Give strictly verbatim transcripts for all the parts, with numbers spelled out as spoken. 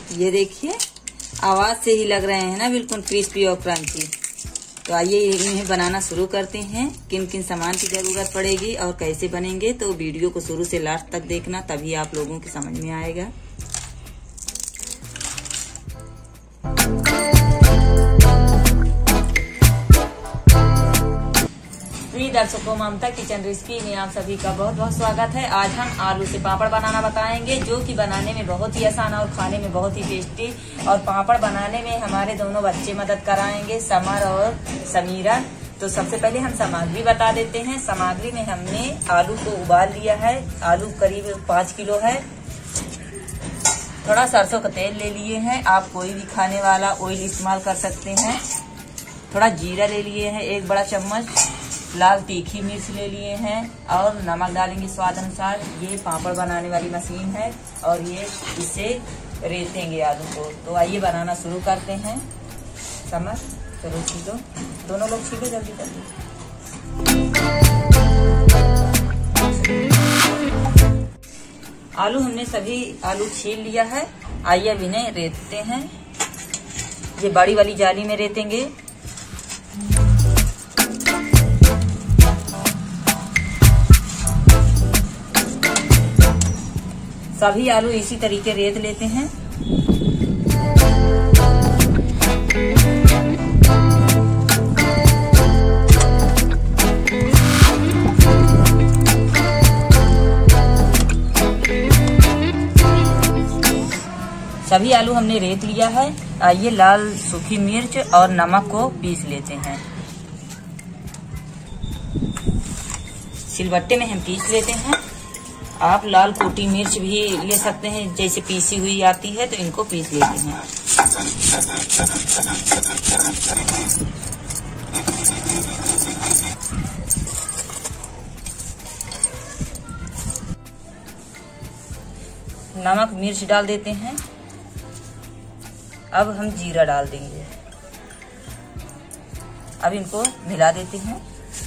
ये देखिए आवाज से ही लग रहे हैं ना बिल्कुल क्रिस्पी और क्रंची। तो आइए इन्हें बनाना शुरू करते हैं। किन किन सामान की जरूरत पड़ेगी और कैसे बनेंगे तो वीडियो को शुरू से लास्ट तक देखना, तभी आप लोगों की समझ में आएगा। प्रिय दर्शकों, ममता किचन रेसिपी में आप सभी का बहुत बहुत स्वागत है। आज हम आलू से पापड़ बनाना बताएंगे, जो कि बनाने में बहुत ही आसान और खाने में बहुत ही टेस्टी। और पापड़ बनाने में हमारे दोनों बच्चे मदद कराएंगे, समर और समीरा। तो सबसे पहले हम सामग्री बता देते हैं। सामग्री में हमने आलू को उबाल लिया है। आलू करीब पाँच किलो है। थोड़ा सरसों का तेल ले लिए हैं। आप कोई भी खाने वाला ऑयल इस्तेमाल कर सकते हैं। थोड़ा जीरा ले लिए हैं, एक बड़ा चम्मच। लाल तीखी मिर्च ले लिए हैं और नमक डालेंगे स्वाद अनुसार। ये पापड़ बनाने वाली मशीन है और ये इससे रेतेंगे आलू को। तो आइए बनाना शुरू करते हैं। समझ चलो छीलो, दोनों लोग छीलो जल्दी जल्दी। आलू हमने सभी आलू छील लिया है। आइए अब इन्हें रेतते हैं। ये बड़ी वाली जाली में रेतेंगे। सभी आलू इसी तरीके रेत लेते हैं। सभी आलू हमने रेत लिया है। आइए लाल सूखी मिर्च और नमक को पीस लेते हैं। सिलबट्टे में हम पीस लेते हैं। आप लाल कोटी मिर्च भी ले सकते हैं, जैसे पीसी हुई आती है तो इनको पीस लेते हैं। नमक मिर्च डाल देते हैं। अब हम जीरा डाल देंगे। अब इनको मिला देते हैं।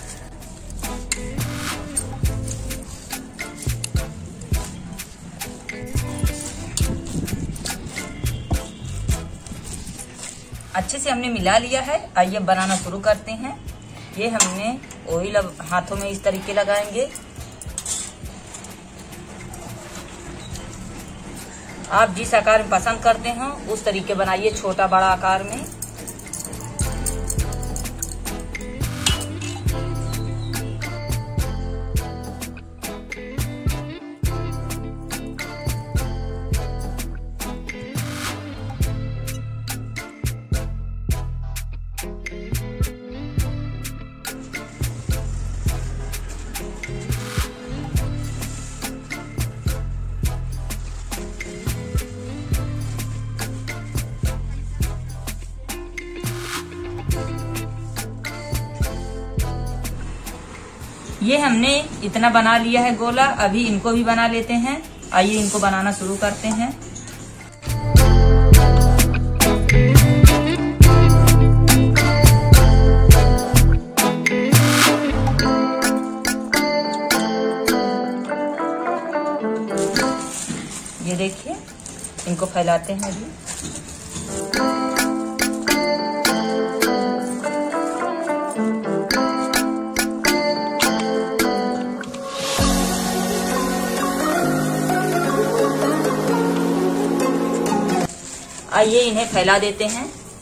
अच्छे से हमने मिला लिया है। आइए बनाना शुरू करते हैं। ये हमने ऑयल अब हाथों में इस तरीके लगाएंगे। आप जिस आकार में पसंद करते हो उस तरीके बनाइए, छोटा बड़ा आकार में। ये हमने इतना बना लिया है गोला। अभी इनको भी बना लेते हैं। आइए इनको बनाना शुरू करते हैं। ये देखिए, इनको फैलाते हैं अभी। आइए इन्हें फैला देते हैं।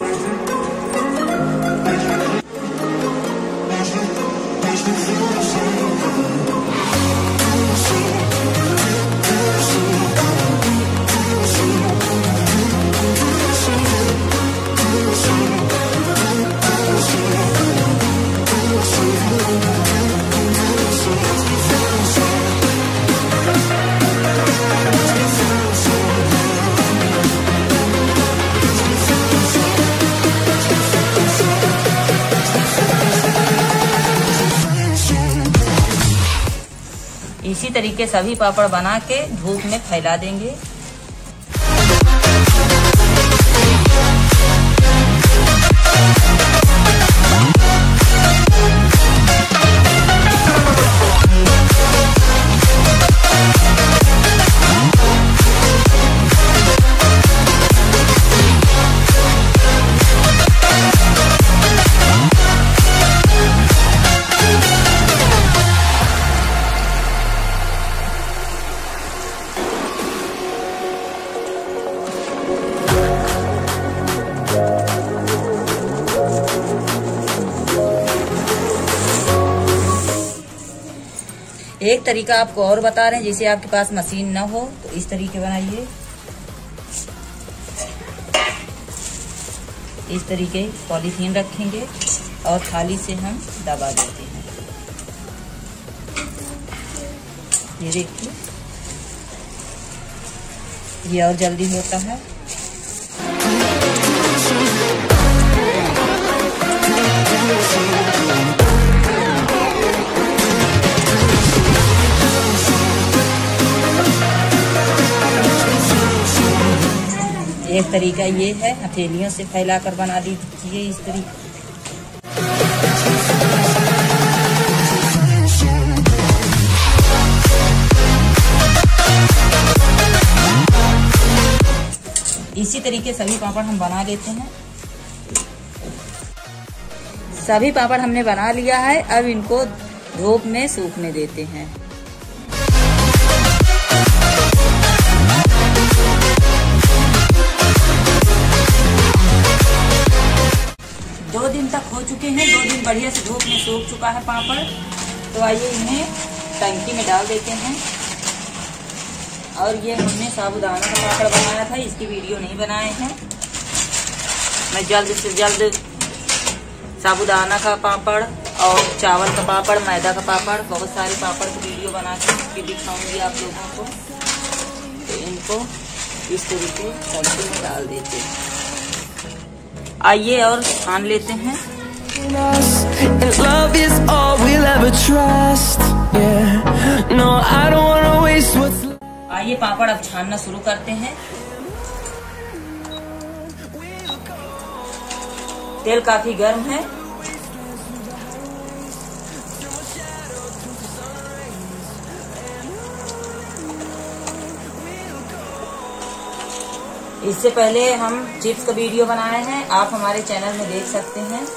इसी तरीके सभी पापड़ बना के धूप में फैला देंगे। एक तरीका आपको और बता रहे हैं, जैसे आपके पास मशीन ना हो तो इस तरीके बनाइए। इस तरीके पॉलीथीन रखेंगे और थाली से हम दबा देते हैं। ये देखिए, ये और जल्दी होता है। एक तरीका ये है, हथेलियों से फैलाकर बना दीजिए इस तरीके। इसी तरीके सभी पापड़ हम बना लेते हैं। सभी पापड़ हमने बना लिया है। अब इनको धूप में सूखने देते हैं। दो दिन तक हो चुके हैं। दो दिन बढ़िया से धूप में सूख चुका है पापड़। तो आइए इन्हें टंकी में डाल देते हैं। और ये हमने साबूदाना का पापड़ बनाया था, इसकी वीडियो नहीं बनाए हैं। मैं जल्द से जल्द साबूदाना का पापड़ और चावल का पापड़, मैदा का पापड़, बहुत सारे पापड़ की वीडियो बना के दिखाऊंगी आप लोगों को। तो इनको इस तरीके टंकी में डाल देते हैं। आइए और छान लेते हैं। आइए पापड़ अब छानना शुरू करते हैं। तेल काफी गर्म है। इससे पहले हम चिप्स का वीडियो बनाए हैं, आप हमारे चैनल में देख सकते हैं।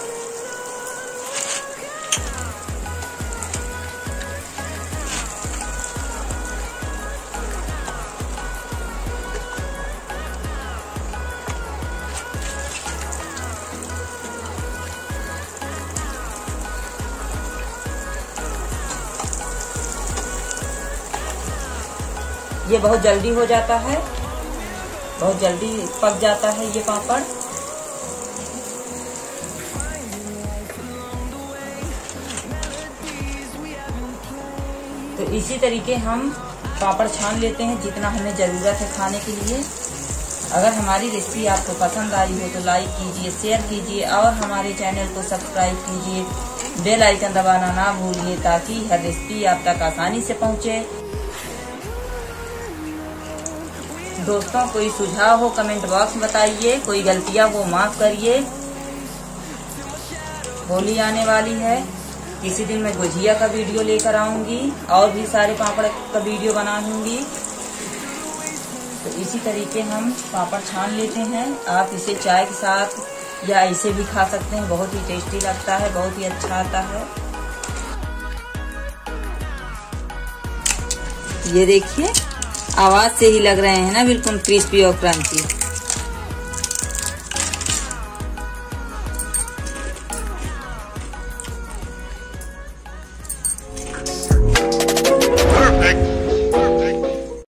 ये बहुत जल्दी हो जाता है, बहुत जल्दी पक जाता है ये पापड़। तो इसी तरीके हम पापड़ छान लेते हैं जितना हमें जरूरत है खाने के लिए। अगर हमारी रेसिपी आपको पसंद आई हो तो लाइक कीजिए, शेयर कीजिए और हमारे चैनल को सब्सक्राइब कीजिए। बेल आइकन दबाना ना भूलिए ताकि हर रेसिपी आप तक आसानी से पहुंचे। दोस्तों, कोई सुझाव हो कमेंट बॉक्स में बताइए, कोई गलतियां हो माफ करिए। होली आने वाली है, किसी दिन मैं गुजिया का वीडियो लेकर आऊंगी और भी सारे पापड़ का वीडियो बनाऊंगी। तो इसी तरीके हम पापड़ छान लेते हैं। आप इसे चाय के साथ या ऐसे भी खा सकते हैं, बहुत ही टेस्टी लगता है, बहुत ही अच्छा आता है। ये देखिए, आवाज से ही लग रहे हैं ना बिल्कुल क्रिस्पी और क्रंची।